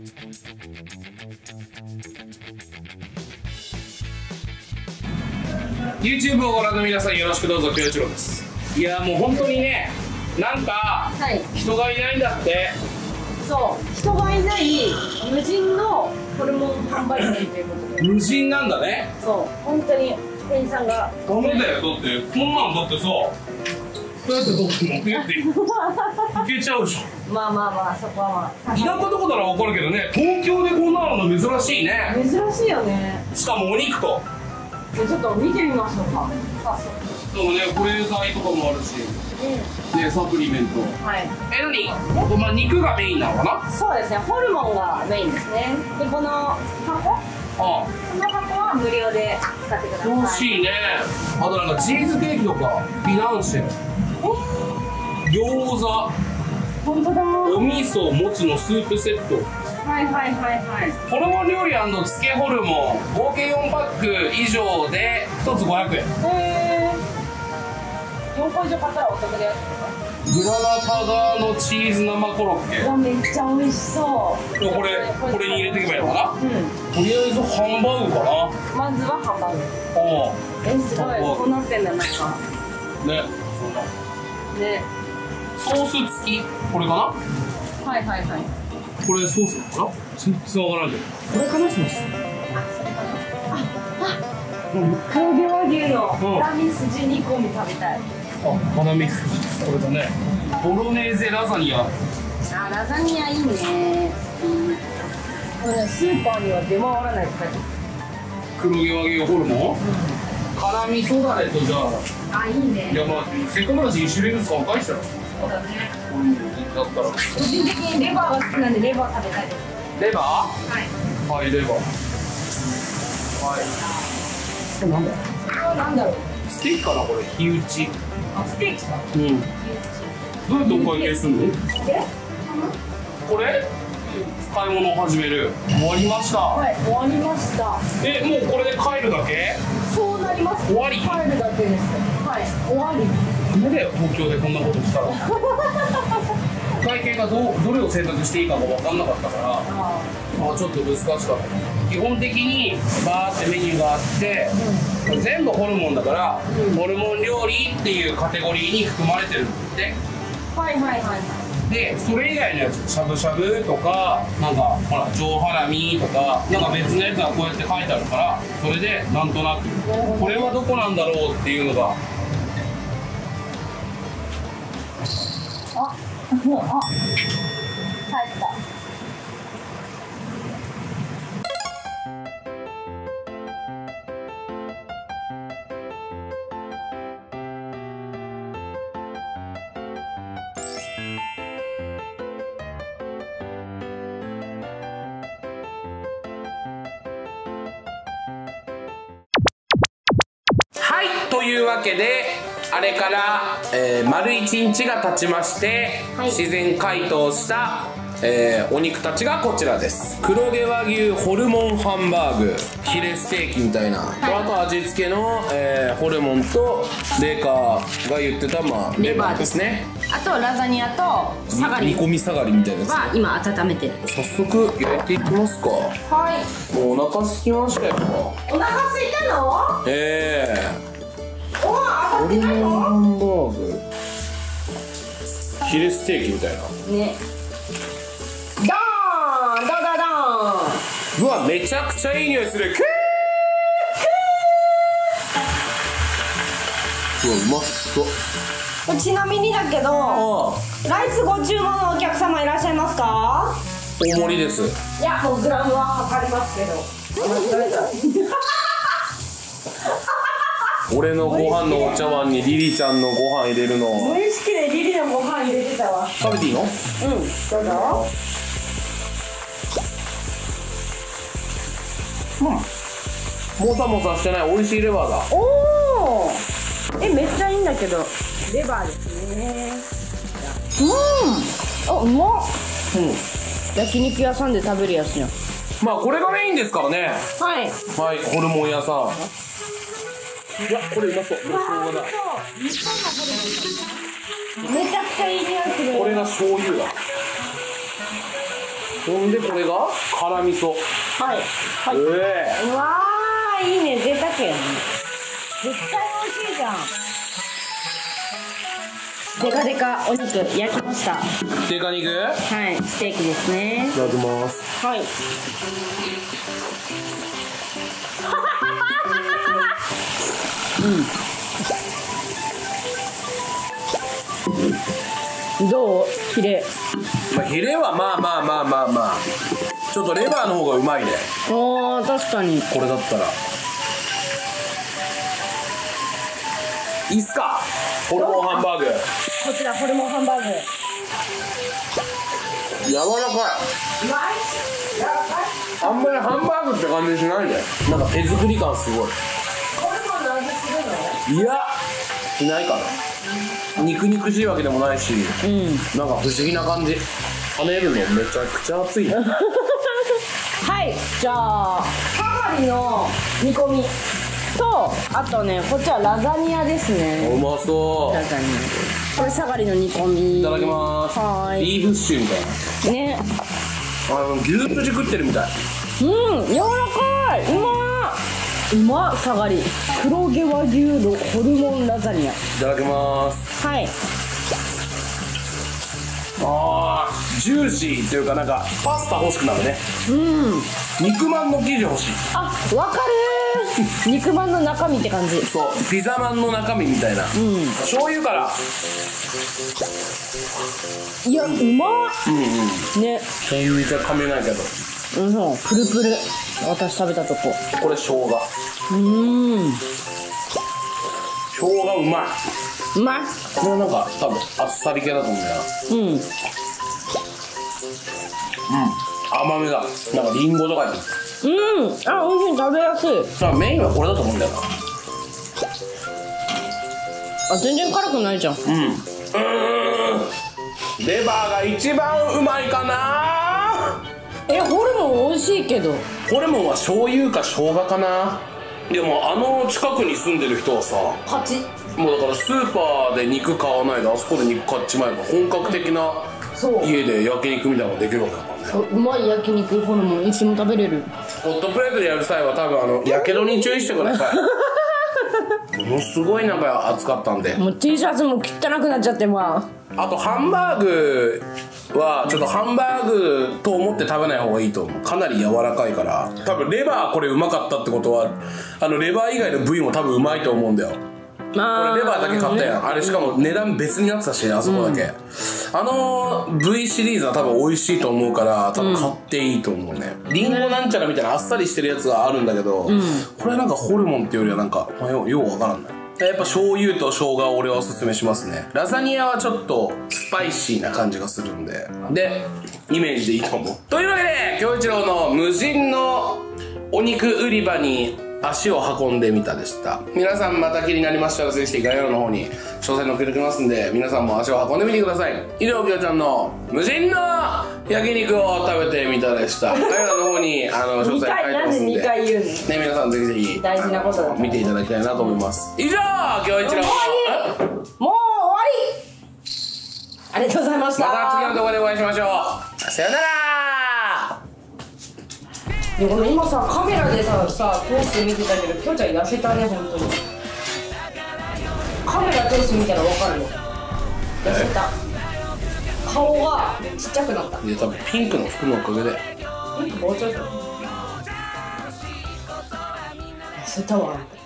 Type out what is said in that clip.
YouTube をご覧の皆さん、よろしくどうぞ。きよいちろうです。いやもう本当にね、なんか、人がいないんだって。 そう、人がいない無人のホルモン販売店ということで。 無人なんだね。 そう、本当に店員さんが。 ダメだよ、だってこんなんだってさ、こうやってどっちもピュっていけちゃうじゃん。 まあまあまあ、そこはまあ。 田舎とこならわかるけどね、東京でこんなの珍しいね。 珍しいよね。 しかもお肉と。 ちょっと見てみましょうか。 でもね、保冷剤とかもあるし、ね、サプリメント。 はい。 何？まあ肉がメインなのかな？ そうですね、ホルモンがメインですね。で、この箱？この箱は無料で使ってください。 欲しいね。あとなんかチーズケーキとか、フィナンシェ、餃子、 本当だ。 お味噌、もつのスープセット。 はいはいはいはい。 ホルモン料理&つけホルモン合計4パック以上で1つ500円。 4個以上買ったらお得で。 グラナパダのチーズ生コロッケ。 めっちゃ美味しそう。 これに入れていけばいいのかな。とりあえずハンバーグかな。 まずはハンバーグ。すごい、こうなってんだ、なんかね。 ね、 ソース付き、これかな。 はいはいはい。 これソースなのかな。全然わからんけど、これかな。ソース。 黒毛和牛のハラミ筋煮込み食べたい。 ハラミ筋、これだね。ボロネーゼラザニア。 ラザニアいいね。これスーパーには出回らないって書いてある。 黒毛和牛ホルモン、辛味噌だれと、じゃあいいね。 いや、まあせっかくだし1種類ずつ乾かしたら。 そうだね。 だったら個人的にレバーが好きなんでレバー食べたいです。 レバー？はい、レバー。はい。これなんだ？ これはなんだろう。 ステーキかな、これ。火打ち。 ステーキか。 どうやってお会計すんの？これ？買い物を始める。終わりました。 はい、終わりました。 もうこれで帰るだけ？ そうなります。 終わり？ 帰るだけです。はい、終わり。 ダメだよ、東京でこんなことしたら。お会計がどれを選択していいかも分かんなかったから、ちょっと難しかった。基本的にバーってメニューがあって、全部ホルモンだから、ホルモン料理っていうカテゴリーに含まれてるんだって。 はいはいはい。 で、それ以外のやつ、しゃぶしゃぶとか、なんかほら上ハラミとか、なんか別のやつがこうやって書いてあるから、それでなんとなくこれはどこなんだろうっていうのが。帰った。はい、というわけであれから、丸1日が経ちまして、自然解凍した、お肉たちがこちらです。黒毛和牛ホルモンハンバーグ、ヒレステーキみたいな、あと味付けの、ホルモンとレカが言ってた、まあ、レバーですね。 あとラザニアとサガリ煮込み下がりみたいなやつは今温めてる。 早速焼いていきますか。 はい。 もうお腹空きましたよ。 お腹空いたの？ ホルモンハンバーグ、ヒレステーキみたいなね。ドーンドドドーン。 うわ、めちゃくちゃいい匂いする。うわ、うまそう。 ちなみにだけど、ライスご注文のお客様いらっしゃいますか？ 大盛りです。 いや、もうグラムは測りますけど。 俺のご飯のお茶碗にリリちゃんのご飯入れるの。 無意識でリリのご飯入れてたわ。 食べていいの？ うん、どうぞ。 もさもさしてない美味しいレバーだ。 おお。めっちゃいいんだけど、レバーですね。うまっ。焼肉屋さんで食べるやつじゃん。 まあこれがメインですからね。 はい。 はい、ホルモン屋さん。いや、これうまそう。これ生姜だ。 めちゃくちゃいい匂いする。 これが醤油だ。 ほんでこれが辛味噌。 はいはい、うわーいいね、贅沢やね。絶対美味しいじゃん。デカデカお肉焼きました。 デカ肉。 はい、ステーキですね。 いただきます。 はい。うん。どう？ヒレ。 まあヒレはまあちょっとレバーの方がうまいね。 ああ、確かに。 これだったらいいっすか。ホルモンハンバーグ。 こちらホルモンハンバーグ。 柔らかい。あんまりハンバーグって感じしないね。なんか手作り感すごい。 ホルモンの味するの？ いや、しないかな。肉々しいわけでもないし、なんか不思議な感じ。跳ねるのめちゃくちゃ熱い。 はい、じゃあサガリの煮込みと、あとね、こっちはラザニアですね。 うまそう。 ラザニア。これサガリの煮込み。 いただきます。 はーい。 ビーフシチューみたいな。 ね。 牛すじ食ってるみたい。 うん、柔らかい。うまっ、サガリ。黒毛和牛のホルモンラザニア。 いただきます。 はい。 あー、ジューシーっていうか、なんかパスタ欲しくなるね。肉まんの生地欲しい。 あ、わかるー。肉まんの中身って感じ。 そう、ピザまんの中身みたいな。醤油から。 いや、うまっ。ね。 醤油じゃ噛めないけど。 プルプル。私食べたとこ。 これ生姜。生姜うまい。 うまい。 これなんか多分あっさり系だと思うんだよな。甘めだ。なんかリンゴとかに。 あ、美味しい、食べやすい。 だからメインはこれだと思うんだよな。 あ、全然辛くないじゃん。 レバーが一番うまいかな。 ホルモン美味しいけど。 ホルモンは醤油か生姜かな。でも近くに住んでる人はさ、 勝ち。 もうだからスーパーで肉買わないであそこで肉買っちまえば本格的な家で焼肉みたいなのができるわけだからね。 うまい焼肉ホルモンいつも食べれる。 ホットプレートでやる際は多分やけどに注意してください。ものすごいなんか熱かったんで。 もう T シャツも汚くなっちゃって。あとハンバーグはちょっとハンバーグと思って食べない方がいいと思う。かなり柔らかいから。多分レバーこれうまかったってことはレバー以外の部位も多分うまいと思うんだよ。これレバーだけ買ったやん。あれしかも値段別になってたし、あそこだけ。V シリーズは多分美味しいと思うから多分買っていいと思うね。リンゴなんちゃらみたいなあっさりしてるやつがあるんだけど、これなんかホルモンっていうよりはなんかようわからんない。やっぱ醤油と生姜を俺はおすすめしますね。ラザニアはちょっとスパイシーな感じがするんでイメージでいいと思う。というわけで京一郎の無人のお肉売り場に足を運んでみたでした。皆さんまた気になりましたらぜひ概要欄の方に詳細載っけておきますんで、皆さんも足を運んでみてください。以上、きょうちゃんの無人の焼肉を食べてみたでした。概要欄の方に詳細書いてますんで、 2回言うの。 ね、皆さんぜひぜひ大事なことだ見ていただきたいなと思います。以上、京一郎。 もう終わり。ありがとうございました。 また次の動画でお会いしましょう。さよなら。 でも今さ、カメラでさ通して見てたけど、きょうちゃん痩せたね、本当に。カメラ通して見たら分かるよ。痩せた。顔がちっちゃくなった。 いや、多分ピンクの服のおかげで。 ピンクもうちょっと。痩せたわ。